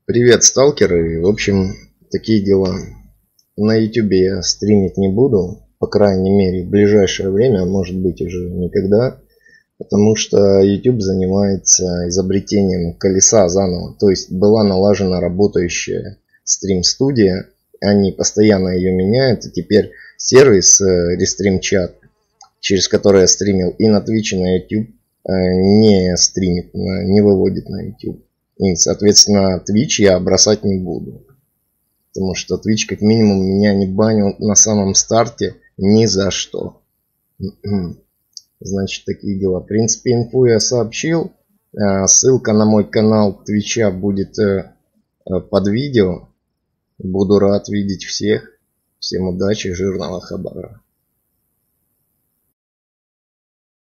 Привет, сталкеры. В общем, такие дела. На YouTube я стримить не буду, по крайней мере, в ближайшее время, а может быть уже никогда, потому что YouTube занимается изобретением колеса заново. То есть была налажена работающая стрим-студия, они постоянно ее меняют, и теперь сервис Restream Chat, через который я стримил и на Twitch, и на YouTube, не стримит, не выводит на YouTube. И, соответственно, Twitch я бросать не буду. Потому что Twitch как минимум меня не банил на самом старте ни за что. Значит, такие дела. В принципе, инфу я сообщил. Ссылка на мой канал Твича будет под видео. Буду рад видеть всех. Всем удачи, жирного хабара.